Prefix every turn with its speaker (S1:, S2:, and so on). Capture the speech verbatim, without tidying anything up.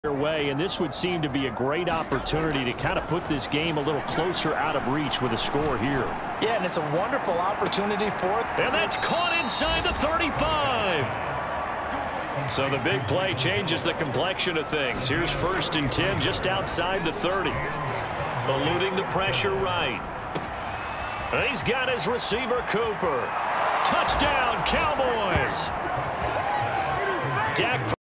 S1: their way, and this would seem to be a great opportunity to kind of put this game a little closer out of reach with a score here.
S2: Yeah, and it's a wonderful opportunity for it.
S1: And that's caught inside the thirty-five. So the big play changes the complexion of things. Here's first and ten just outside the thirty. Eluding the pressure right. He's got his receiver, Cooper. Touchdown, Cowboys. Dak